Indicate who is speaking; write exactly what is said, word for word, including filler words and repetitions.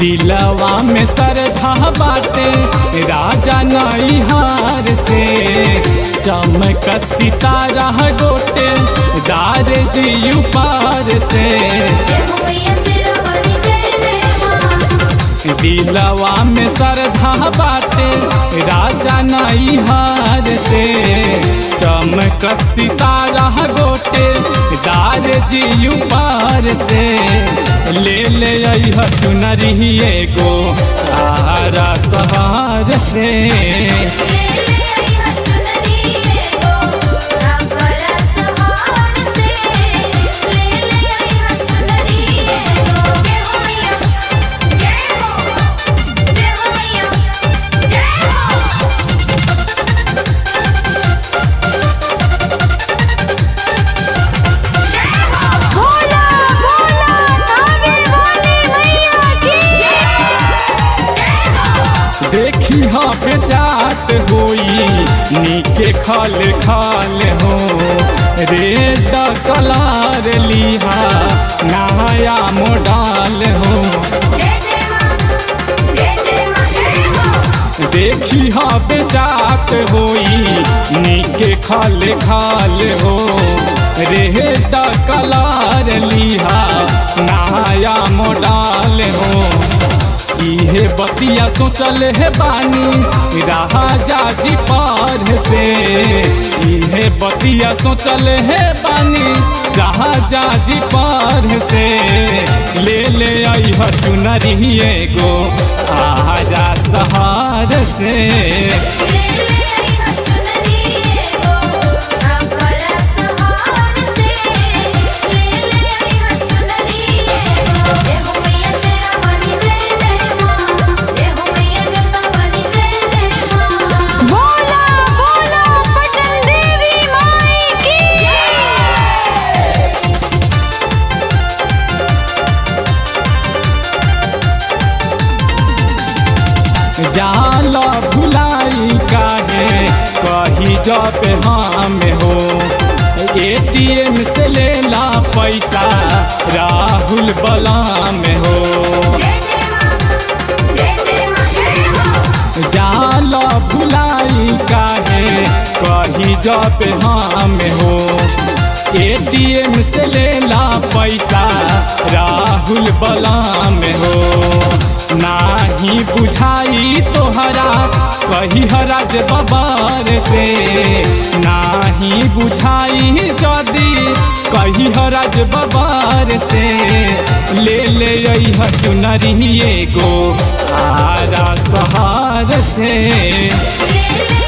Speaker 1: दिलवा में श्रद्धा बाटे राजा नैहार से चमक सितारा गोटे दार जी पार से दिलवा में श्रद्धा बाटे राजा नैहार से चमक सितारा गोटे दार जी पार से ले ले अइह चुनरी एगो आरा सहार से देखी हाँ बेचात होई नीके खाल खाल हो रेड कलर लिहा नया मोडाल हो देखी हाँ बेचात होई नीके खाल खाल हो रेड कलर लिहा नया मोडाल हो इहे बतिया सोचल है बानी राजा जी पार से इहे बतिया सोचल है बानी राजा जी पार से ले ले अइह चुनरी एगो आरा सहार से जाला भुलाई काहे कही जब हम हो एटीएम से लेला पैसा राहुल बलाम हो जाला भुलाई काहे कही जब हम हो एटीएम से लेला पैसा राहुल बलाम हो नाही बुझाई तोहरा कही हराज बबार से नाही बुझाई जदी कही हराज बबार से ले ले अइह चुनरी एगो आरा सहार से।